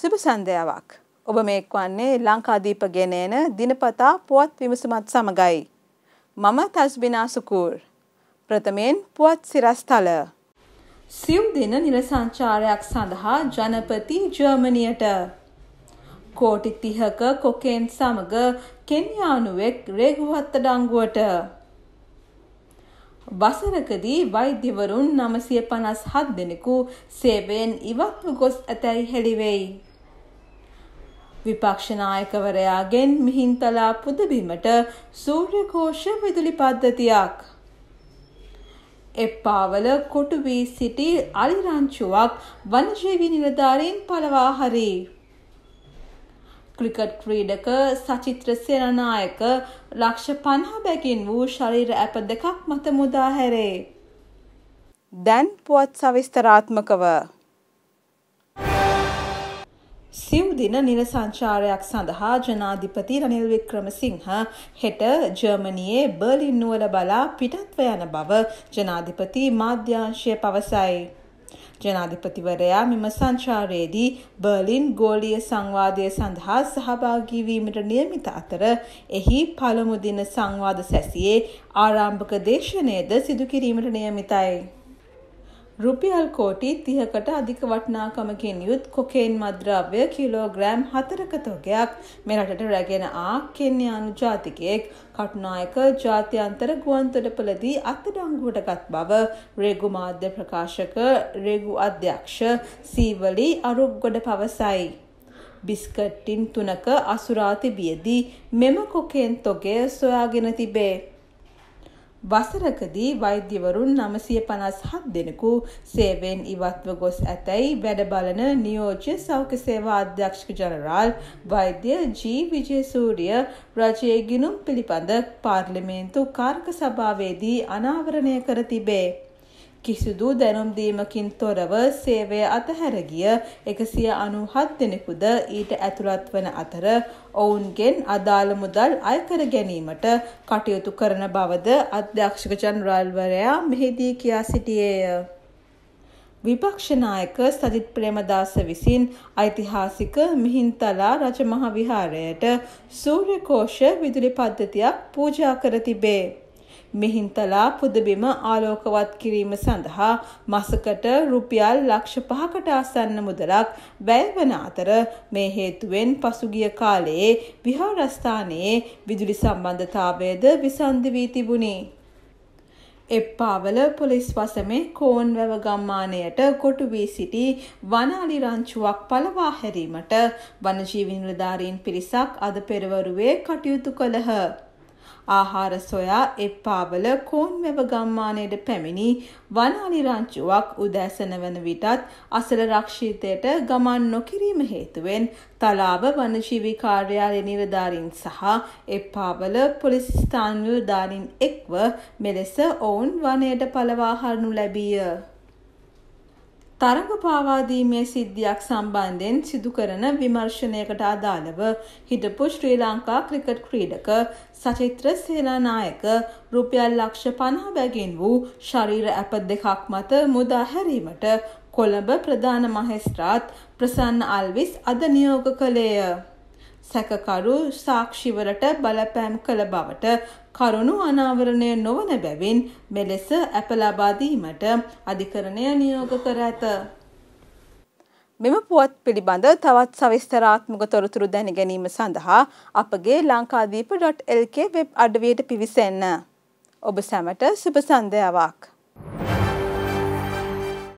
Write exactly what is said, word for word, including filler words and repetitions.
සුබ සන්ධ්‍යාවක්. ඔබ මේ එක්වන්නේ ලංකාදීප ගෙන එන දිනපතා පුවත් විමසුමත් සමගයි. මම තස්බිනා සුකූර්. ප්‍රථමයෙන් පුවත් සිරස්තල. සිව් දින නිල සංචාරයක් සඳහා ජනපති ජර්මනියට. කෝටි තිහක කොකේන් සමග කෙන්යානුවෙක් රේගුහත් අඩංගුවට. වසරකදී වෛද්‍යවරුන් නවසිය පනස් හත් දෙනෙකු සේවයෙන් ඉවත්ව ගොස් ඇතැයි හෙළිවෙයි. විපක්ෂ නායකවරයාගෙන් මිහින්තලා පුදබිමට සූර්යකෝෂ විදුලි පද්ධතියක්. එප්පාවල කොටු වී සිටි අලිරංචුවක් වනජීවී නිලධාරීන් පලවා හරි. ක්‍රිකට් ක්‍රීඩක සචිත්‍ර සේනානායක ලක්ෂ පනහ බැගින් වූ ශරීර ඇප දෙකක් මත මුදා හැරේ. දැන් පුවත් සවිස්තරාත්මකව. සිව් දින නිල සංචාරයක් සඳහා ජනාධිපති රනිල් වික්‍රමසිංහ හෙට ජර්මනියේ බර්ලින් නුවර බලා පිටත්ව යන බව ජනාධිපති මාධ්‍යාංශය පවසයි. ජනාධිපතිවරයා මෙම සංචාරයේදී බර්ලින් ගෝලීය සංවාදය සඳහා සහභාගී වීමට නියමිත අතර එහි පළමු දින සංවාද සැසියේ ආරම්භක දේශනයද සිදු කිරීමට නියමිතයි. රුපියල් කෝටි තිහකට අධික වටිනාකමකින් යුත් කොකේන් මත්ද්‍රව්‍ය කිලෝග්‍රෑම් හතරක තොගයක් මෙරටට රැගෙන ආ කෙන්යානු ජාතිකයෙක් කටුනායක ජාත්‍යන්තර ගුවන්තොටුපළදී අත්අඩංගුවට ගත් බව රේගු මාධ්‍ය ප්‍රකාශක රේගු අධ්‍යක්ෂ සීවලි අරුක්ගොඩ පවසයි. බිස්කට් ටින් තුනක අසුරා තිබියදී මෙම කොකේන් තොගය සොයාගෙන තිබේ. වසරකදී වෛද්‍යවරුන් නවසිය පනස් හත් දෙනෙකු සේවයෙන් ඉවත්ව ගොස් ඇතැයි වැඩ බලන නියෝජ්‍ය සෞඛ්‍ය සේවා අධ්‍යක්ෂක ජනරාල් වෛද්‍ය ජී විජේසූරිය රජයේ ගිණුම් පිළිබඳ පාර්ලිමේන්තු කාර්ක සභාවේදී අනාවරණය කර තිබේ. කිසිදු දැනුම් දීමකින් තොරව සේවය අතහැර ගිය එකසිය අනූහත් දෙනෙකුද ඊට ඇතුළත් වන අතර ඔවුන්ගෙන් අදාළ මුදල් අය කර ගැනීමට කටයුතු කරන බවද අධ්‍යක්ෂක ජනරාල්වරයා මෙහිදී කියා සිටියේය. විපක්ෂ නායක සජිත් ප්‍රේමදාස විසින් ඓතිහාසික මිහින්තලා රජමහා විහාරයට සූර්යකෝෂ විදුලි පද්ධතියක් පූජා කර තිබේ. මිහින්තලා පුදබිම ආලෝකවත් කිරීම සඳහා මාසකට රුපියල් ලක්ෂ පහකට ආසන්න මුදලක් වැය වන අතර මේ හේතුවෙන් පසුගිය කාලයේ විහාරස්ථානයේ විදුලි සම්බන්ධතාවයද විසන්ධි වී තිබුණි. එප්පාවල පොලිස් වසමේ කෝන්වැව ගම්මානයට කොටු වී සිටි වන අලිරංචුවක් පලවා හැරීමට වනජීවි නිලධාරීන් පිරිසක් අද පෙරවරුවේ කටයුතු කළහ. ආහාර සොයා එප්පාවල කෝන්වැව ගම්මානයට පැමිණි වන අලිරංචුවක් උදෑසන වන විටත් අසල රක්ෂිතයට ගමන් නොකිරීම හේතුවෙන් තලාව වනජීවි කාර්යාලය නිලධාරීන් සහ එප්පාවල පොලිස් ස්ථාන නිලධාරීන් එක්ව මෙලෙස ඔවුන් වනයට පලවා හරිනු ලැබීය. තරඟ පාවාදීමේ සිද්ධියක් සම්බන්ධයෙන් සිදු කරන විමර්ශනයකට අදාළව හිටපු ශ්‍රී ලංකා ක්‍රිකට් ක්‍රීඩක සචිත්‍ර සේනානායක රුපියල් ලක්ෂ පනහ බැගින් වූ ශරීර ඇප දෙකක් මත මුදා හැරීමට කොළඹ ප්‍රධාන මහේස්ත්‍රාත් ප්‍රසන්න අල්විස් අද නියෝග කළේය. සැකකරු සාක්ෂිවලට බලපෑම් කළ බවට කරුණු අනාවරණය නොවන බැවින් මෙලෙස ඇප ලබා දීමට අධිකරණය නියෝග කර ඇත. මෙම පුවත් පිළිබඳ තවත් සවිස්තරාත්මක තොරතුරු දැන ගැනීම සඳහා අපගේ ලංකාදීප.lk වෙබ් අඩවියට පිවිසෙන්න. ඔබ සැමට සුබ සන්ධ්‍යාවක්.